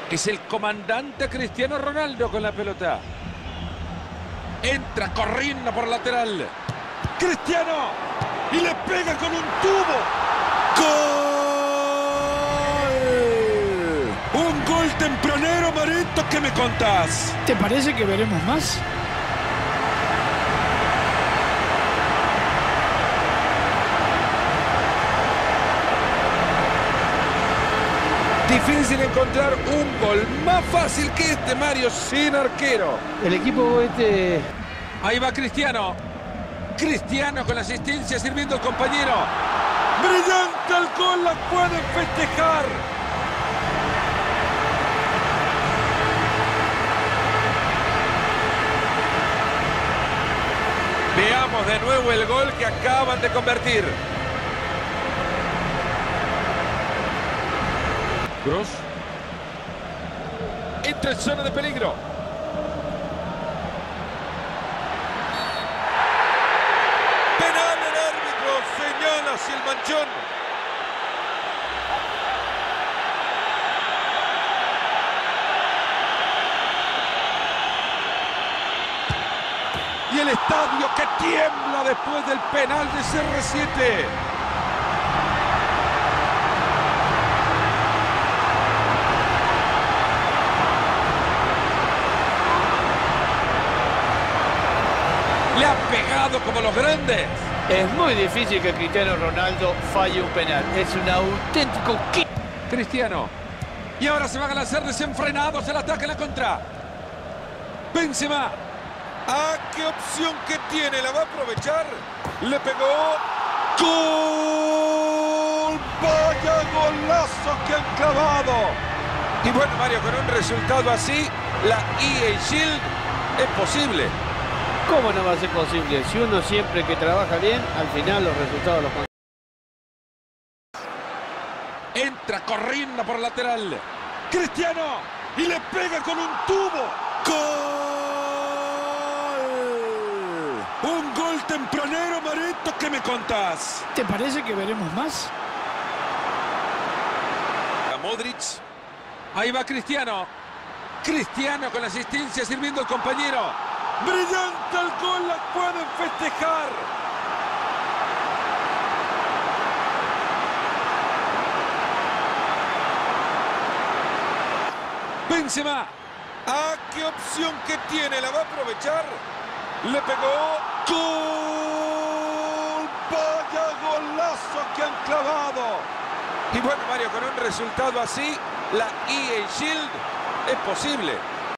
Es el comandante Cristiano Ronaldo con la pelota. Entra corriendo por lateral. Cristiano. Y le pega con un tubo. ¡Gol! Un gol tempranero, Marito. ¿Qué me contás? ¿Te parece que veremos más? Difícil encontrar un gol más fácil que este, Mario, sin arquero. El equipo Ahí va Cristiano. Cristiano con la asistencia sirviendo al compañero. ¡Brillante el gol! ¡La pueden festejar! Veamos de nuevo el gol que acaban de convertir. Kroos. Entra en zona de peligro. Penal, el árbitro señala hacia el manchón. Y el estadio que tiembla después del penal de CR7. Le ha pegado como los grandes. Es muy difícil que Cristiano Ronaldo falle un penal. Es un auténtico kick. Cristiano. Y ahora se van a lanzar desenfrenados el ataque en la contra. Benzema. ¡Ah, qué opción que tiene! ¿La va a aprovechar? Le pegó. ¡Gol! ¡Vaya golazo que han clavado! Y bueno, Mario, con un resultado así, la EA Shield es posible. ¿Cómo no va a ser posible? Si uno siempre que trabaja bien, al final los resultados los consigue. Entra corriendo por lateral. Cristiano. Y le pega con un tubo. ¡Gol! Un gol tempranero, Marito. ¿Qué me contás? ¿Te parece que veremos más? A Modric. Ahí va Cristiano. Cristiano con la asistencia sirviendo al compañero. ¡Brillante el gol! ¡La pueden festejar! Benzema. ¡Ah, qué opción que tiene! ¿La va a aprovechar? Le pegó. ¡Gol! ¡Vaya golazo que han clavado! Y bueno, Mario, con un resultado así, la EA Shield es posible.